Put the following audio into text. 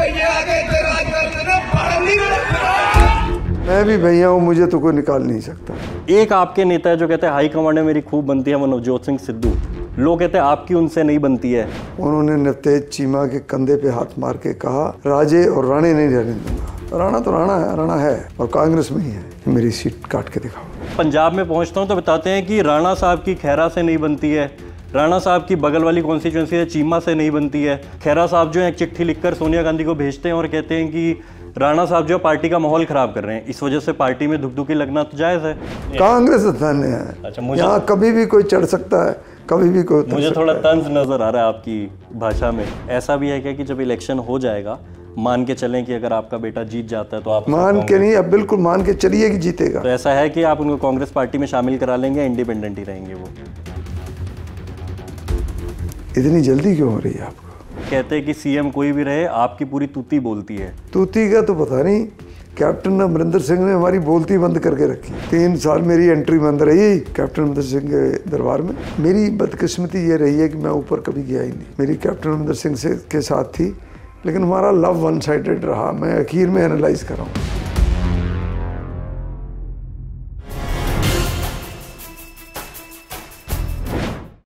मैं भी भैया हूँ, मुझे तो कोई निकाल नहीं सकता। एक आपके नेता है जो कहते हैं हाई कमांड में मेरी खूब बनती है, वो नवजोत सिंह सिद्धू। लोग कहते हैं आपकी उनसे नहीं बनती है। उन्होंने नवतेज चीमा के कंधे पे हाथ मार के कहा राजे और राणे नहीं रहने दूंगा। राणा तो राणा है, राणा है और कांग्रेस में ही है। मेरी सीट काट के दिखाओ। पंजाब में पहुंचता हूं तो बताते हैं कि राणा साहब की खैरा से नहीं बनती है, राणा साहब की बगल वाली कॉन्स्टिट्यूंसी है चीमा से नहीं बनती है। खैरा साहब जो है चिट्ठी लिखकर सोनिया गांधी को भेजते हैं और कहते हैं कि राणा साहब जो पार्टी का माहौल खराब कर रहे हैं, इस वजह से पार्टी में धुकधुकी लगना तो जायज़ है। कांग्रेस धन्य है। अच्छा, यहाँ कभी भी कोई चढ़ सकता है, कभी भी कोई। मुझे थोड़ा तंज नजर आ रहा है आपकी भाषा में। ऐसा भी है क्या कि जब इलेक्शन हो जाएगा, मान के चलें कि अगर आपका बेटा जीत जाता है तो आप मान के नहीं, अब बिल्कुल मान के चलिए कि जीतेगा। तो ऐसा है कि आप उनको कांग्रेस पार्टी में शामिल करा लेंगे, इंडिपेंडेंट ही रहेंगे वो? इतनी जल्दी क्यों हो रही है आपको? कहते हैं कि सीएम कोई भी रहे, आपकी पूरी तूती बोलती है। तूती का तो पता नहीं। कैप्टन अमरिंदर सिंह ने हमारी बोलती बंद करके रखी। 3 साल मेरी एंट्री बंद रही कैप्टन अमरिंदर सिंह के दरबार में। मेरी बदकिस्मती ये रही है कि मैं ऊपर कभी गया ही नहीं। मेरी कैप्टन अमरिंदर सिंह से के साथ थी, लेकिन हमारा लव वन साइडेड रहा। मैं आखिर में एनालाइज कर रहा हूँ।